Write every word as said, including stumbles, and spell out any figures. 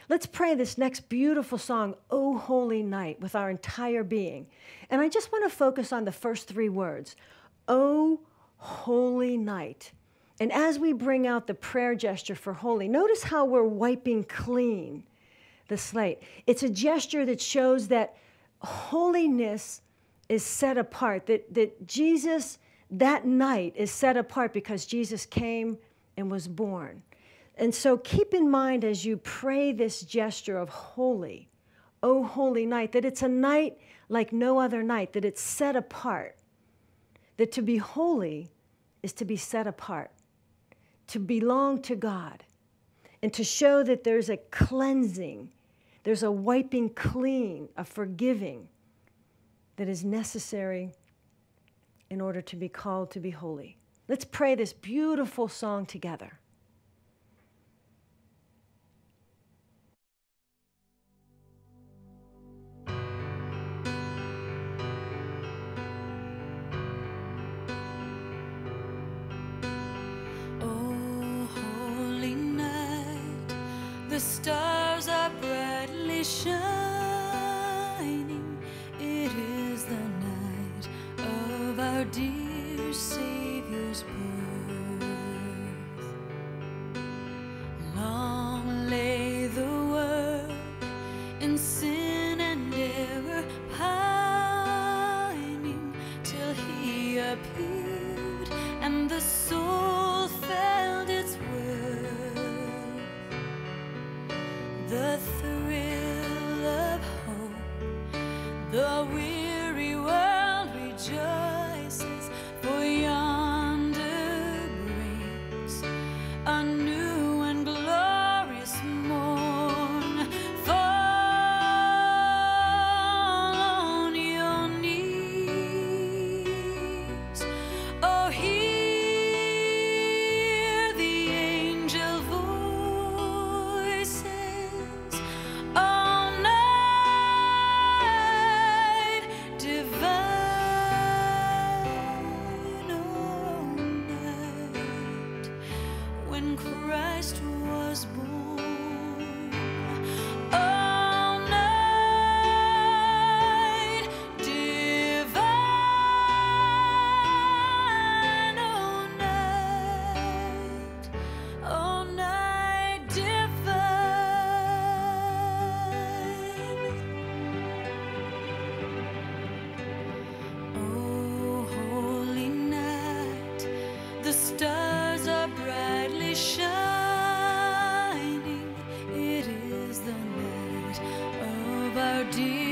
Let's pray this next beautiful song, O Holy Night, with our entire being. And I just want to focus on the first three words, O Holy Night. And as we bring out the prayer gesture for holy, notice how we're wiping clean the slate. It's a gesture that shows that holiness is set apart, that, that Jesus, that night is set apart because Jesus came and was born. And so keep in mind as you pray this gesture of holy, O holy night, that it's a night like no other night, that it's set apart, that to be holy is to be set apart, to belong to God, and to show that there's a cleansing, there's a wiping clean, a forgiving that is necessary in order to be called to be holy. Let's pray this beautiful song together. The stars are brightly shining. It is the night of our dear Savior's birth. Long lay the world in sin and error pining, till He appeared and the soul felt its worth. The thrill of hope, the weary world rejoices, for yonder breaks a new and glorious morn. Fall on your knees, oh, hear the angel voices. All night divine, all night, when Christ was born. All night divine, all night, all night divine. Oh, holy night, the stars are brightly shining. It is the night of our dear